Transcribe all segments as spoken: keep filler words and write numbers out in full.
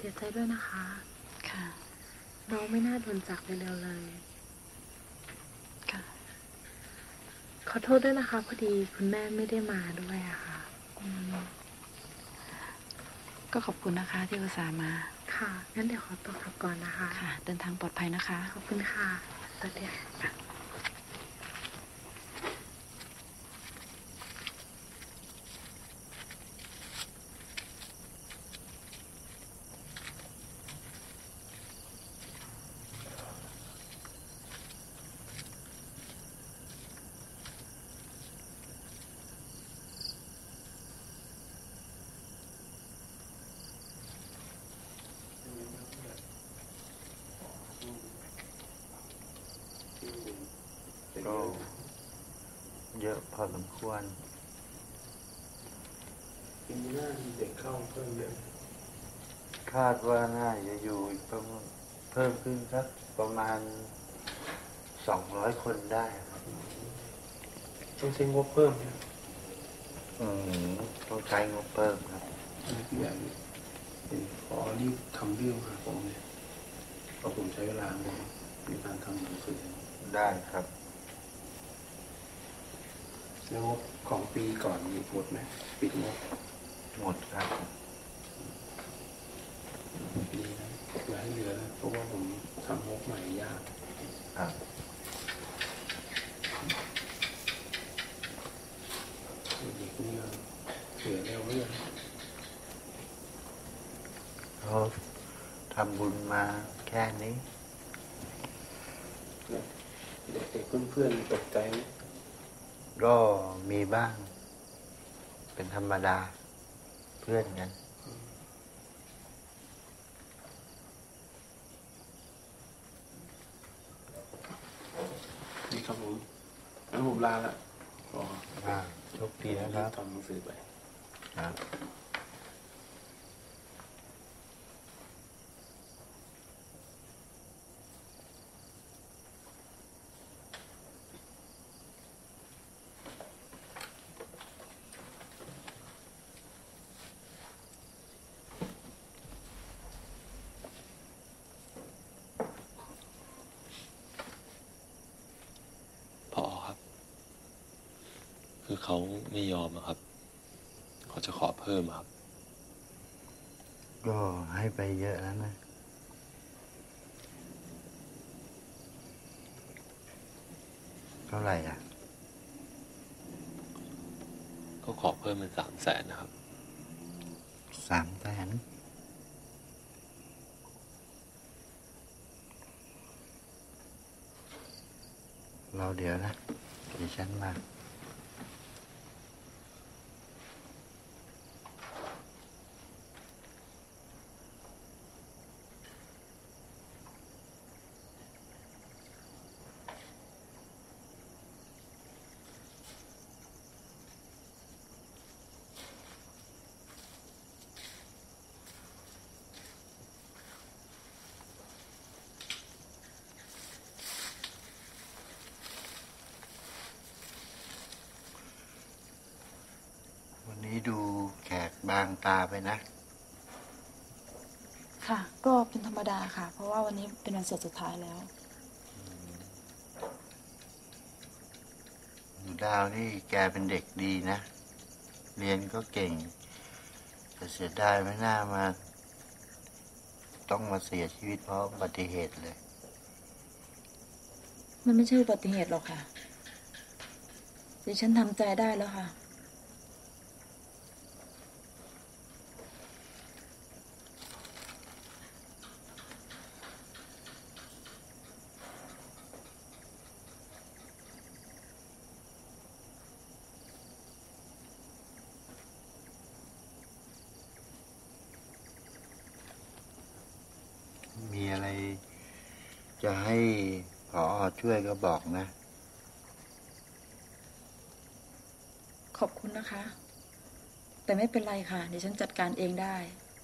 สียใจด้วยนะคะค่ะน้องไม่น่าโดนจากไปเร็วเลยค่ะขอโทษด้วยนะคะพอดีคุณแม่ไม่ได้มาด้วยอะค่ะก็ขอบคุณนะคะที่อุตส่าห์มาค่ะงั้นเดี๋ยวขอตัวกลับก่อนนะคะค่ะเดินทางปลอดภัยนะคะขอบคุณค่ะสวัสดีค่ะก็เยอะพอสมควรปีหน้ามีเด็กเข้าเพิ่มเยอะคาดว่าน่าจะอยู่ประมาณเพิ่มขึ้นสักประมาณสองร้อยคนได้ครับต้องใช้งบเพิ่มเนี่ยอืมต้องใช้งบเพิ่มครับที่แบบเป็นขอรีบทำเรื่องมาผมเนี่ยเพราะผมใช้เวลาในการทำหนังสือได้ครับแล้วงบของปีก่อนมีหมดไหมปิดงบหมดครับดีนะอย่าให้เหลือนะเพราะว่าผมทำงบใหม่ยากครับเด็กนี่เหลือแล้วเรื่องเขาทำบุญมาแค่นี้เด็กๆเพื่อนๆตกใจไหมก็มีบ้างเป็นธรรมดาเพื่อนกันนี่ครับผมงั้นผมลาละก็โชคดีนะครับทำหนังสือไปครับคือเขาไม่ยอมครับเขาจะขอเพิ่มครับก็ให้ไปเยอะแล้วนะเท่าไหร่อ่ะก็ขอเพิ่มเป็นสามแสนนะครับสามแสนเราเดี๋ยวนะเดี๋ยวฉันมาดูแขกบางตาไปนะค่ะก็เป็นธรรมดาค่ะเพราะว่าวันนี้เป็นวันสดสุดท้ายแล้วหนูดาวนี่แกเป็นเด็กดีนะเรียนก็เก่งแต่เสียดายไม่น่ามาต้องมาเสียชีวิตเพราะอุบัติเหตุเลยมันไม่ใช่อุบัติเหตุหรอกค่ะดิฉันทำใจได้แล้วค่ะมีอะไรจะให้ผอ.ช่วยก็บอกนะขอบคุณนะคะแต่ไม่เป็นไรค่ะเดี๋ยวฉันจัดการเองได้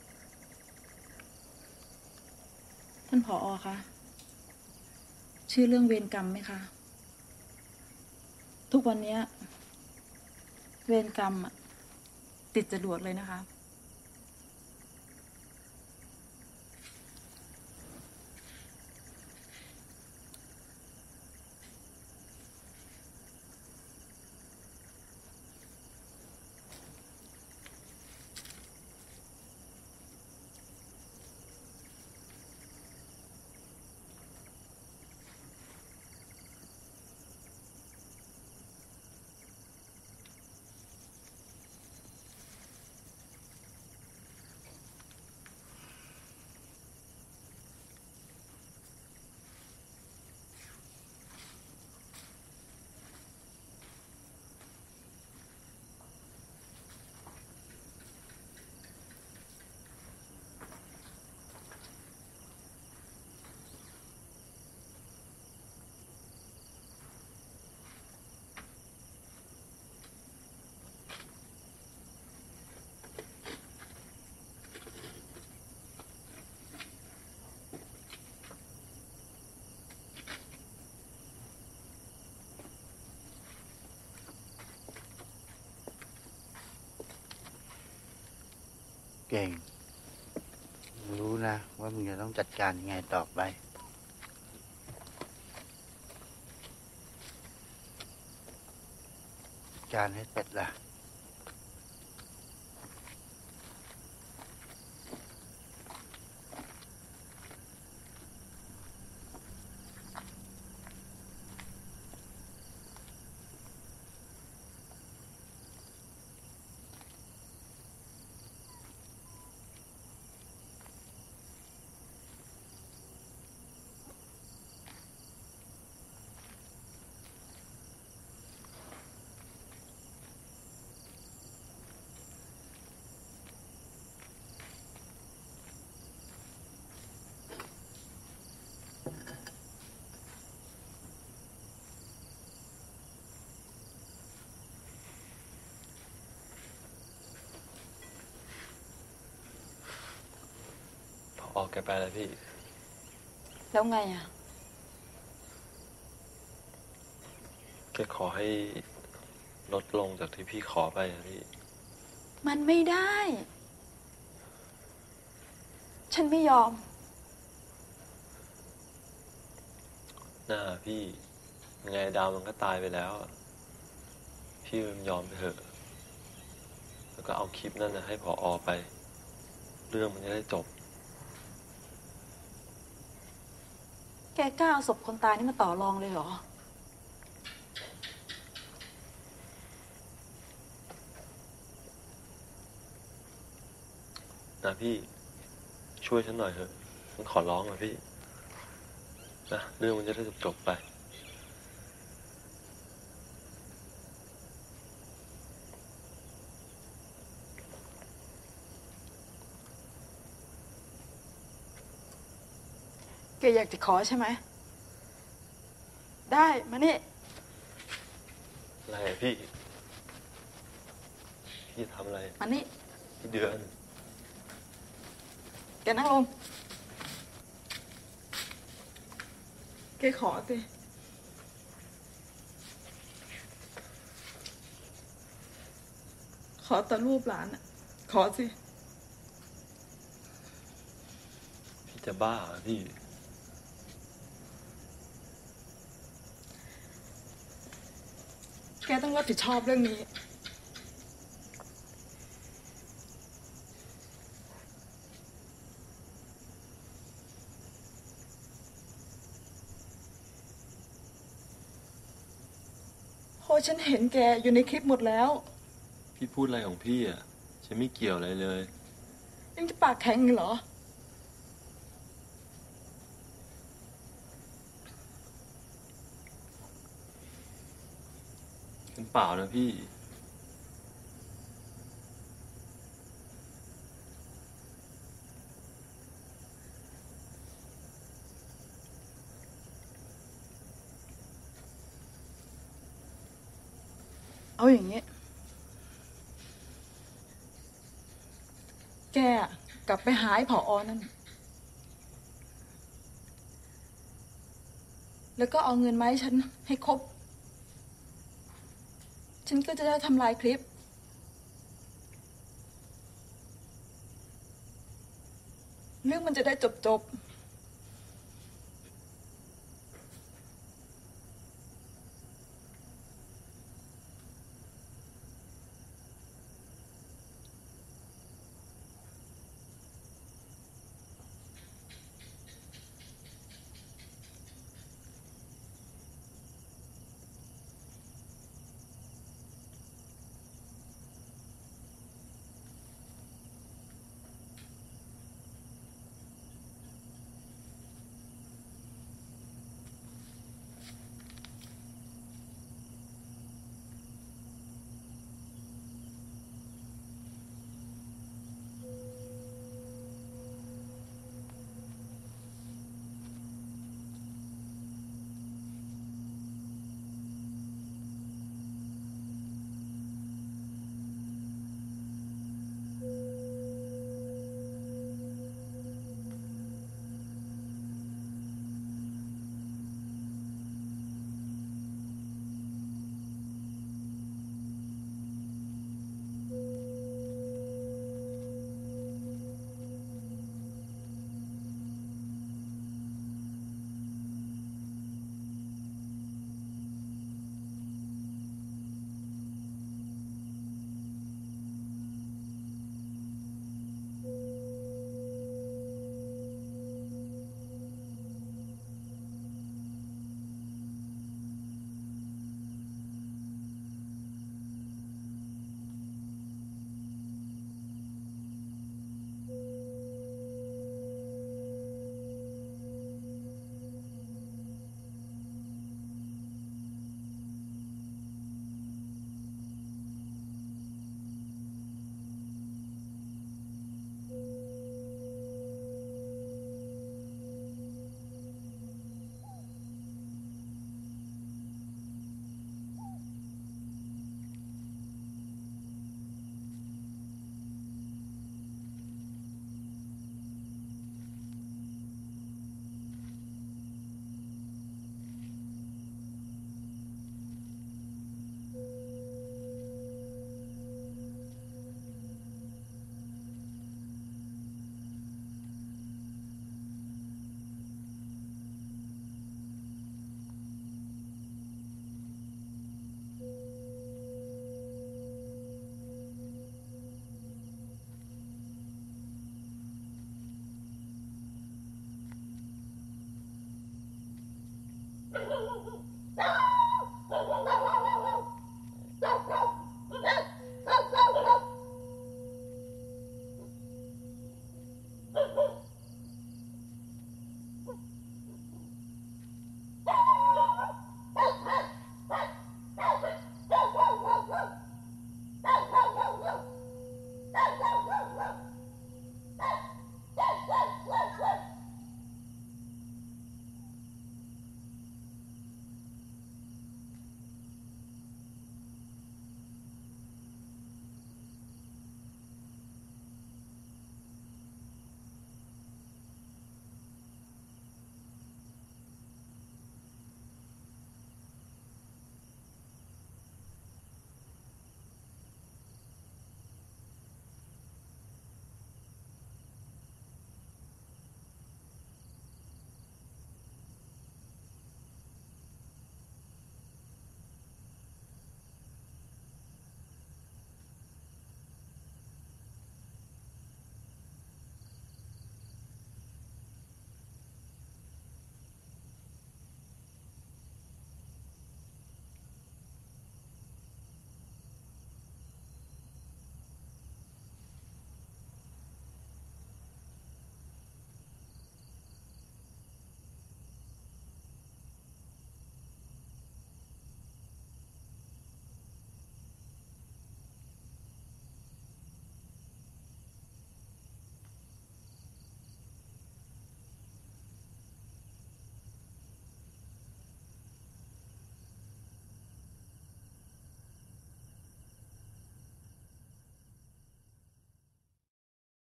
ท่านผอ.คะชื่อเรื่องเวรกรรมไหมคะทุกวันนี้เวรกรรมติดจรวดเลยนะคะเก่ง รู้นะว่ามึงจะต้องจัดการยังไงต่อไป การให้เสร็จล่ะพอออกแกไปแล้วพี่แล้วไงอ่ะแกขอให้ลดลงจากที่พี่ขอไปอะพี่มันไม่ได้ ฉันไม่ยอมหน้าพี่ยังไงดาวมันก็ตายไปแล้วอะพี่มันยอมไปเถอะ แล้วก็เอาคลิปนั่นนะให้พออไป เรื่องมันจะได้จบแกกล้าเอาศพคนตายนี่มาต่อรองเลยเหรอนะพี่ช่วยฉันหน่อยเถอะฉันขอร้องอะพี่นะเรื่องมันจะได้จบจบๆไปแกอยากจะขอใช่ไหม ได้มานี่อะไรอะพี่ พี่ทำอะไรมานี่พี่เดือนแกนั่งลง แกขอสิ ขอแต่รูปหลานอ่ะ ขอสิพี่จะบ้าเหรอพี่แกต้องรับผิดชอบเรื่องนี้ โอ้ฉันเห็นแกอยู่ในคลิปหมดแล้วพี่พูดอะไรของพี่อ่ะ ฉันไม่เกี่ยวอะไรเลยยังจะปากแข็งอยู่เหรอเป็นเปล่านะพี่เอาอย่างนี้ แกอะกลับไปหาไอ้ผอนั่น แล้วก็เอาเงินมาให้ฉันให้ครบ ฉันก็จะได้ทำลายคลิป เรื่องมันจะได้จบจบๆ